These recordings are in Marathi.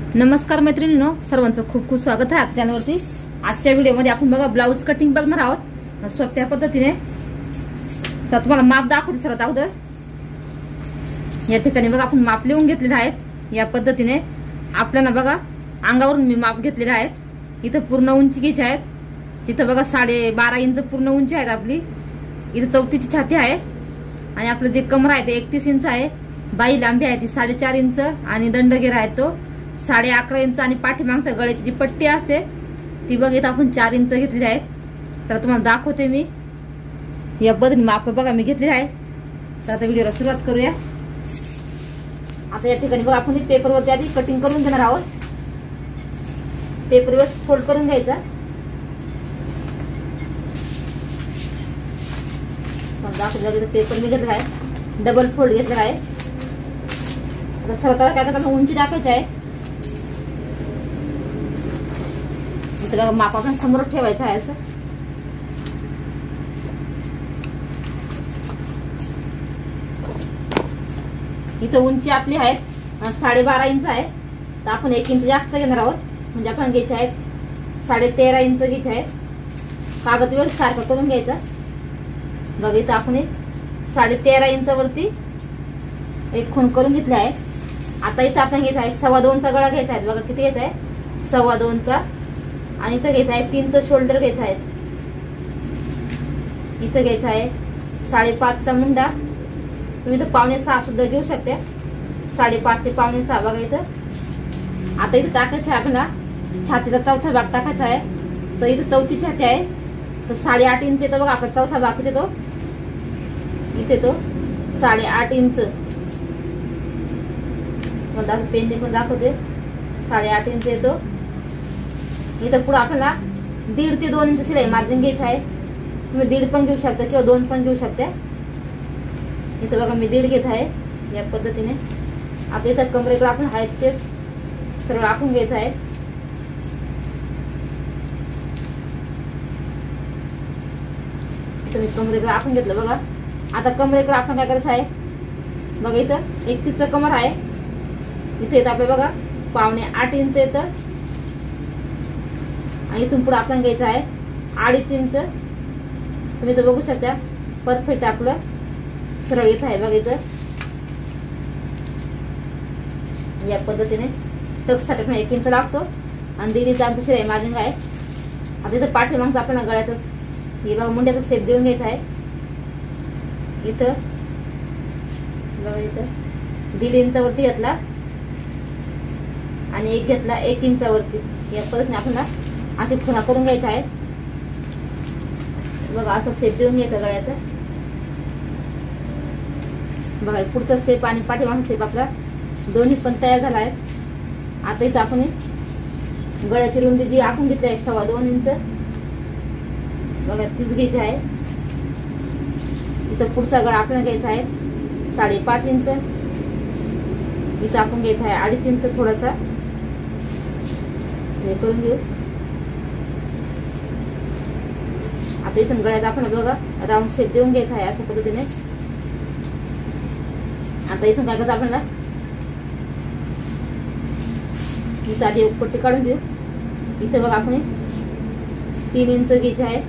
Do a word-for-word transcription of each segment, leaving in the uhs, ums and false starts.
नमस्कार मैत्रिणींनो, सर्वांचं खूप खूप स्वागत आहे आपल्या चॅनलवरती। आजच्या व्हिडिओमध्ये आपण बघा ब्लाउज कटिंग बघणार आहोत सोप्या पद्धतीने। तर तुम्हाला माप दाखवते सर्वात अगोदर। या ठिकाणी बघा आपण माप लिहून घेतलेले आहेत या पद्धतीने। आपल्याला बघा अंगावरून मी माप घेतलेले आहेत। इथं पूर्ण उंची घ्यायची आहे, तिथं बघा साडे बारा इंच पूर्ण उंची आहे आपली। इथं चौतीची छाती आहे आणि आपलं जे कमर आहे ते एकतीस इंच आहे। बाई लांबी आहे ती साडेचार इंच आणि दंडगेर आहे तो साडे अकरा इंच आणि पाठीमागच्या गळ्याची जी पट्टी असते ती बघ इथं आपण चार इंच घेतलेली आहे। चला तुम्हाला दाखवते मी या पद्धतीने माप बघा मी घेतलेली आहे। चला आता व्हिडिओला सुरुवात करूया। आता या ठिकाणी बघा आपण पेपरवरती आधी कटिंग करून घेणार आहोत। पेपरवर फोल्ड करून घ्यायचा। दाखवलं पेपर मी घेतला आहे, डबल फोल्ड घेतलेला आहे। आता सर्वात काय करताना उंची टाकायची आहे। इथं बघा माप आपण समोर ठेवायचं आहे असं। इथं उंची आपली आहे साडे बारा इंच आहे, तर आपण एक इंच जास्त घेणार आहोत। म्हणजे आपण घ्यायचे आहेत साडे तेरा इंच घ्यायचे आहे। कागद व्यवस्थित सारखं करून घ्यायचा। बघा इथं आपण साडे तेरा इंचावरती एक खूण करून घेतले आहे। आता इथं आपण घ्यायचा आहे सव्वा दोनचा गळा घ्यायचा आहे। बघा किती घ्यायचा आहे, सव्वा दोनचा। आणि इथं घ्यायचा आहे तीनचं शोल्डर घ्यायचा आहे। इथं घ्यायचा आहे साडेपाचचा मुंडा। तुम्ही इथं पावणे सहा सुद्धा घेऊ शकता, साडेपाच ते पावणे सहा बघा इथं। आता इथं टाकायचं आहे आपल्याला छातीचा चौथा भाग टाकायचा आहे। तर इथं चौथी छाती आहे तर साडेआठ इंच येतो बघा आपला चौथा भाग इथे तो इथे तो साडेआठ इंच। मला पेनने पण दाखवते साडेआठ इंच येतो। इथं पुढे आपल्याला दीड ते दोन इंच शिलाई मार्जिन घ्यायचं आहे। तुम्ही दीड पण घेऊ शकता किंवा दोन पण घेऊ शकता। इथं बघा मी दीड घेत आहे या पद्धतीने। आता इथं कमरेकडे आपण आहेत ते सरळ आखून घ्यायचं आहे। इथं मी कमरेकडे आखून घेतलं बघा। आता कमरेकडे आपण काय करायचं आहे बघा, इथं एकतीसचं कमर आहे। इथे येतं आपलं बघा पावणे आठ इंच येतं आणि इथून पुढे आपण घ्यायचं आहे अडीच इंच। तुम्ही इथं बघू शकता परफेक्ट आपलं सरळ येत आहे बघा। इथं या पद्धतीने टक्ससाठी आपण एक इंच लागतो आणि दीड इंच आमची शिलाई मार्जिन आहे। आता इथं पाठीमागचं आपल्याला गळ्याचं हे बघा मुंड्याचा शेप देऊन घ्यायचा आहे। इथं बघा इथं दीड इंचावरती घेतला आणि एक घेतला एक इंचावरती। या पद्धतीने आपल्याला अशी खुणा करून घ्यायच्या आहेत बघा। असं शेप देऊन घ्यायचा गळ्याचा बघा। पुढचा शेप आणि पाठीमागचा शेप आपला दोन्ही पण तयार झाला आहे। आता इथं आपण गळ्याची रुंदी जी आखून घेतली आहे सव्वा दोन इंच बघा तीच घ्यायची आहे। इथं पुढचा गळा आपल्याला घ्यायचा आहे साडेपाच इंच। इथं आपण घ्यायचा आहे अडीच इंच थोडासा हे करून घेऊ। आता इथून गळ्यात आपण बघा राऊंड शेप देऊन घ्यायचा आहे अशा पद्धतीने। आता इथून काय करायचं आपल्याला इथं आधी एक पट्टी काढून घेऊ। इथं बघा आपण तीन इंच घ्यायचे आहे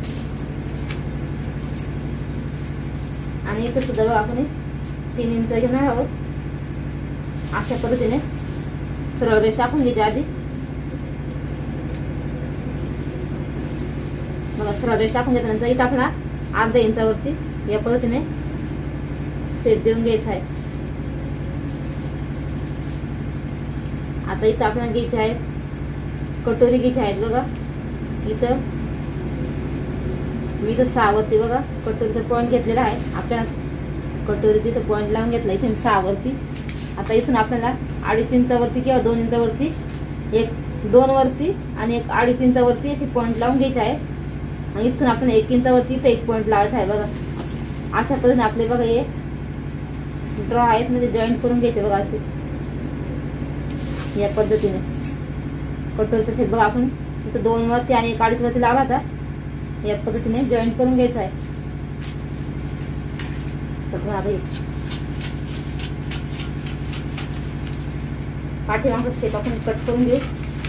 आणि इथं सुद्धा बघा आपण तीन इंच घेणार आहोत। अशा पद्धतीने सरळ रेषा आपण घ्यायची आधी बघा। सरळ रेषा आपण घेतल्यानंतर इथं आपल्याला अर्ध्या इंचावरती या पद्धतीने शेप देऊन घ्यायचा आहे। आता इथं आपल्याला घ्यायचे आहेत कटोरी घ्यायची आहेत बघा। इथं मी इथं सहा वरती बघा कटोरीचा पॉईंट घेतलेला आहे। आपल्याला कटोरीचा इथं पॉईंट लावून घेतला इथे मी सहा वरती। आता इथून आपल्याला अडीच इंचावरती किंवा दोन इंचावरती एक दोन वरती आणि एक अडीच इंचावरती अशी पॉईंट लावून घ्यायची आहे आणि इथून आपण एक इंचावरती इथं एक पॉईंट लावायचा आहे बघा। अशा पद्धतीने आपले बघा हे ड्रॉ आहेत म्हणजे जॉईंट करून घ्यायचे बघा असे या पद्धतीने। कटोरीचा शेप बघा आपण इथं दोन वरती आणि एक अडीच वरती लावायचा या पद्धतीने जॉईंट करून घ्यायचा आहे। पाठीमागचा शेप आपण कट करून घेऊ.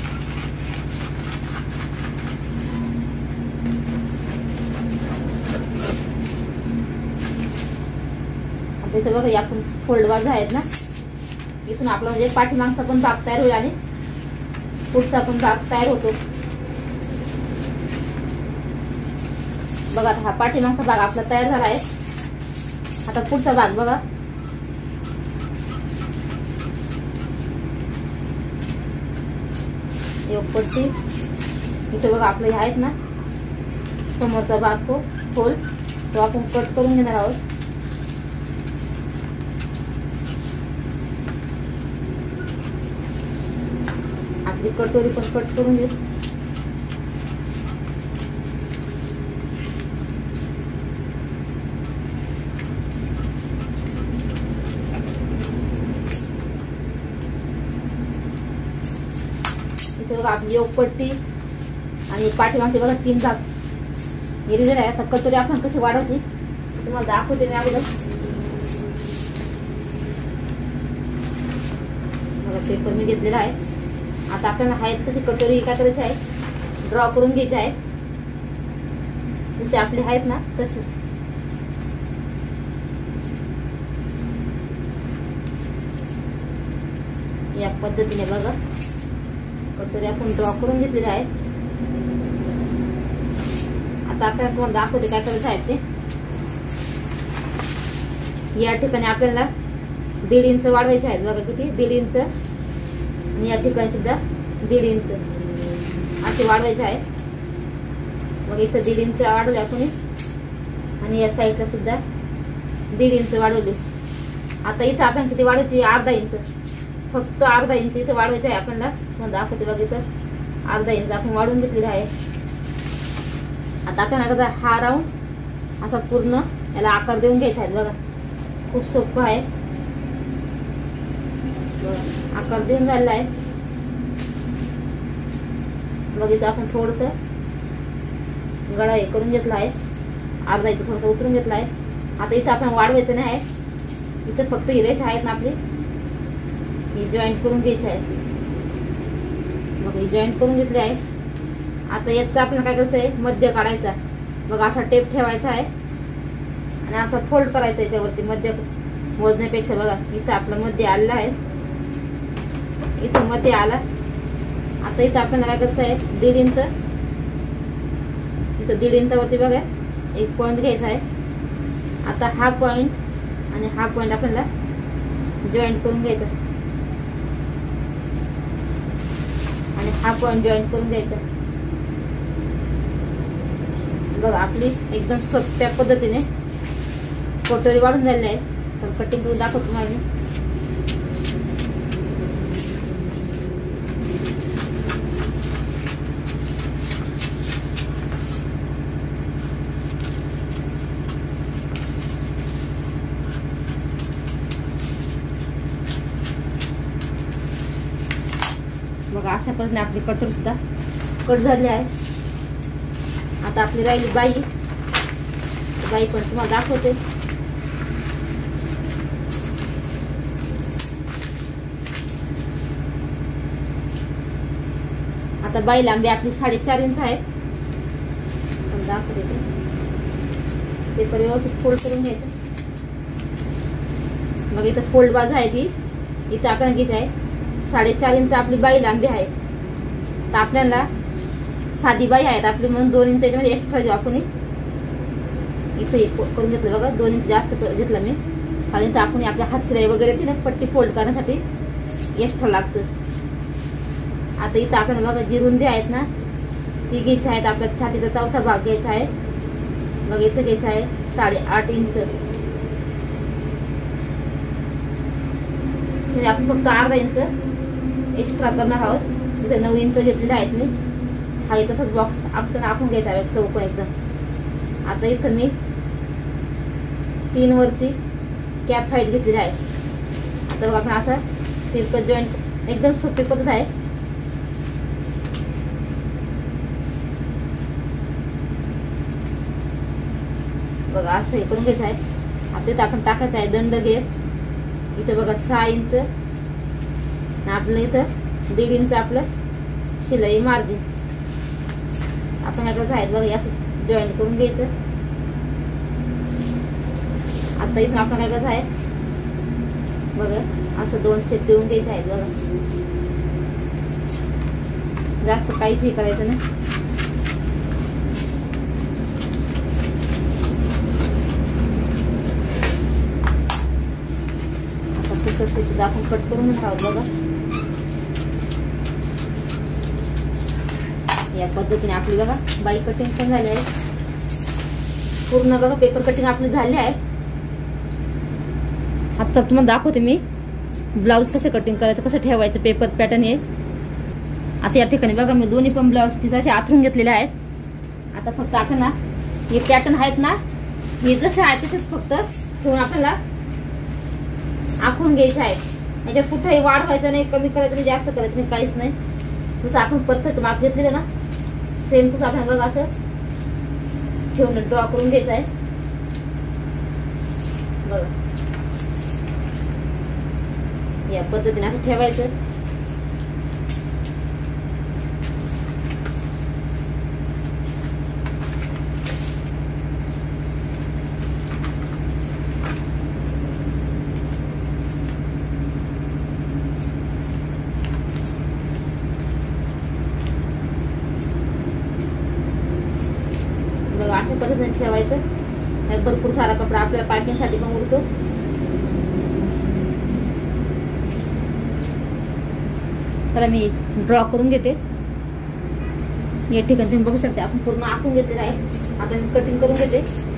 आता इथं बघा आपण फोल्ड बाजू आहेत ना, इथून आपला म्हणजे पाठीमागचा पण भाग तयार होईल आणि पुढचा पण भाग तयार होतो. बघा हा पाठीमागचा भाग आपला तयार झाला आहे. आता पुढचा भाग बघा. एक पट्टी इथे बघा आपले हे आहेत ना, समोरचा भाग तो खोल तो आपण कट करून घेणार आहोत. आपली कटोरी पण कट करून घेऊ. इथे बघा आपली एक पट्टी आणि पाठीमागचे बघा तीन भाग हे दिलेले आहे. आता कटोरी आपण कशी वाढवायची तुम्हाला दाखवते मी अगोदर. बघा पेपर मी घेतलेला आहे. आता आपल्याला आहेत तशी कटोरी काय करायची आहे, ड्रॉ करून घ्यायची आहे. जसे आपले आहेत ना तशीच. या पद्धतीने बघा कटोरी आपण ड्रॉ करून घेतलेले आहेत. आता आपल्याला तुम्हाला दाखवते काय करायचं आहे ते. या ठिकाणी आपल्याला दीड इंच वाढवायचे आहेत. बघा किती, दीड इंच. आणि या ठिकाणी सुद्धा दीड इंच असे वाढवायचे आहे. मग इथं दीड इंच वाढवले आपण आणि या साईडला सुद्धा दीड इंच वाढवले. आता इथं आपण किती वाढवायची, अर्धा इंच, फक्त अर्धा इंच इथं वाढवायचं आहे आपल्याला. मग दाखवते बघा इथं अर्धा इंच आपण वाढवून घेतलेला आहे. आता आपल्याला हा राऊंड असा पूर्ण याला आकार देऊन घ्यायचा आहे. बघा खूप सोपं आहे. आकार देऊन झालेला आहे. बघ इथं आपण थोडस गळा हे करून घेतला आहे, अर्धा इंच थोडस उतरून घेतला आहे. आता इथं आपण वाढवायचं नाही आहे. इथं फक्त ही रेषा आहेत ना आपली, ही जॉईंट करून घ्यायची आहे. मग ही जॉईंट करून घेतली आहे. आता याचा आपल्याला काय करायचं आहे, मध्य काढायचा. बघा असा टेप ठेवायचा आहे आणि असा फोल्ड करायचा याच्यावरती. मध्य मोजण्यापेक्षा बघा इथं आपलं मध्य आलेलं आहे, इथं मध्य आला. आता इथं आपल्याला काय करायचं आहे, दीड इंच इथं दीड इंचावरती बघा एक पॉईंट घ्यायचा आहे. आता हा पॉईंट आणि हा पॉईंट आपल्याला जॉईंट करून घ्यायचा आणि हा पॉईंट जॉईंट करून घ्यायचा. बघा आपली एकदम सोप्या पद्धतीने कटोरी वाढून झालेली आहे. तर कटिंग करून दाखवतो तुम्हाला. बघा अशा पद्धतीने आपली कटोरी सुद्धा कट झाली आहे. आता आपली राहिली बाई. बाई पण तुम्हाला दाखवते. आता बाई लांबी आपली साडेचार इंच आहे. दाखवते पेपर व्यवस्थित फोल्ड करून घ्यायचं. मग इथं फोल्ड बाजू आहे ती, इथं आपल्याला घ्यायची आहे साडेचार इंच आपली बाई लांबी आहे. तर आपल्याला साधी बाई आहेत आपली म्हणून दोन इंच याच्यामध्ये एक्स्ट्रा घेऊ आपण. इथं एक करून घेतलं बघा, दोन इंच जास्त घेतलं मी, कारण इथं आपण आपल्या हात शिलाई वगैरे ती ना पट्टी फोल्ड करण्यासाठी एक्स्ट्रा लागतं. आता इथं आपल्याला बघा जी रुंदी आहेत ना ती घ्यायची आहेत. आपल्या छातीचा चौथा भाग घ्यायचा आहे. मग इथं घ्यायचं आहे साडेआठ इंच. म्हणजे आपण फक्त अर्धा इंच एक्स्ट्रा करणार आहोत. इथे नऊ इंच घेतलेले आहेत मी. हा तसंच बॉक्स आपण आपण घ्यायचा आहे चौकोन एकदम. आता इथं मी तीन वरती कॅप हाईट घेतलेली आहे. आता बघा आपण असं तिरकट जॉईंट एकदम सोपी पद्धत आहे. बघा असं हे करून घ्यायचं आहे. आता इथं आपण टाकायचं आहे दंड घेत. इथं बघा सहा इंच आपलं इथं दीड इंच आपलं शिलाई मार्जिन आपण आता साईड बघा असं जॉईंट करून घ्यायचं. आता इथं आपण काय करायचं आहे बघा असं दोन सेट देऊन घ्यायचे आहेत बघा. जास्त काहीच हे करायचं नाही. आता पुढचं सेट आपण कट करून घेणार आहोत बघा. या पद्धतीने आपली बघा बाई कटिंग पण झाली आहे पूर्ण बघा. पेपर कटिंग आपली झाली आहे. आता तुम्हाला दाखवते मी ब्लाऊज कसं कटिंग करायचं कसं ठेवायचं पेपर पॅटर्न हे. आता या ठिकाणी बघा मी दोन्ही पण ब्लाऊज पीस असे आथरून घेतलेले आहेत. आता फक्त आपण ना हे पॅटर्न आहेत ना हे जसे आहेत तसेच फक्त ठेवून आपल्याला आखून घ्यायचे आहेत. याच्यात कुठेही वाढवायचं नाही कमी करायचं नाही जास्त करायचं नाही काहीच नाही. जसं आपण परफेक्ट माप घेतलेलं ना सेम तसं आपल्याला बघा असं ठेवून ड्रॉ करून घ्यायचं आहे बघा. या पद्धतीने असं ठेवायचं. बघा अशा पद्धतीने ठेवायचं. भरपूर सारा कपडा आपल्याला पॅकिंग साठी पण उरतो. तर मी ड्रॉ करून घेते. या ठिकाणी तुम्ही बघू शकता आपण पूर्ण आखून घेतलेलं आहे. आता मी कटिंग करून घेते.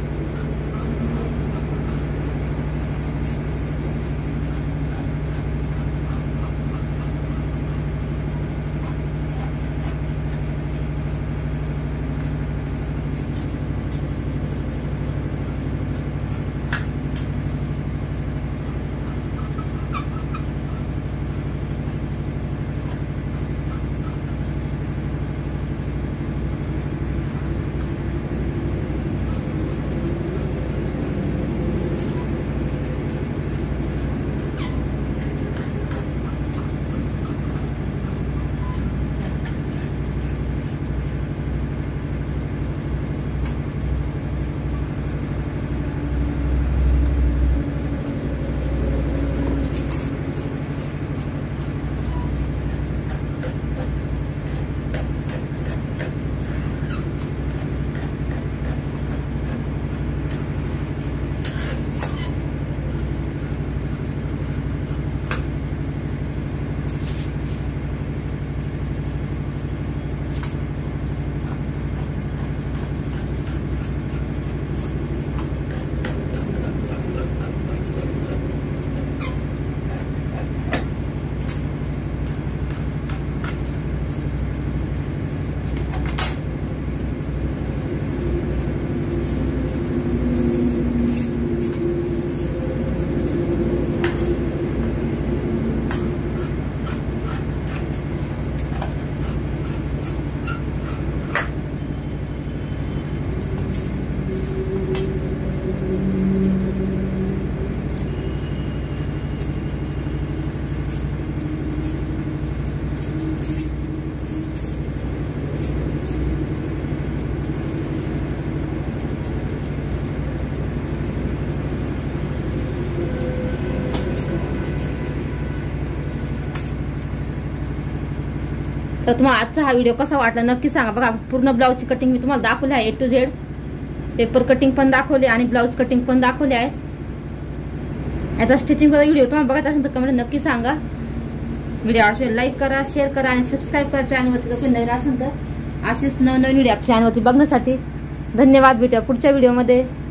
तर तुम्हाला आजचा हा व्हिडिओ कसा वाटला नक्की सांगा. बघा पूर्ण ब्लाऊजची कटिंग मी तुम्हाला दाखवली आहे A to Z. Paper cutting पण दाखवली आणि ब्लाऊज कटिंग पण दाखवली आहे. याचा स्टिचिंगचा व्हिडिओ तुम्हाला बघायचा असेल तर कमेंट नक्की सांगा. व्हिडिओ आवडल्यास लाईक करा, शेअर करा आणि सबस्क्राईब करा चॅनलवरती. जर नवीन असेल तर असेच नवनवीन व्हिडिओ चॅनलवरती बघण्यासाठी धन्यवाद. भेटूया पुढच्या व्हिडिओमध्ये.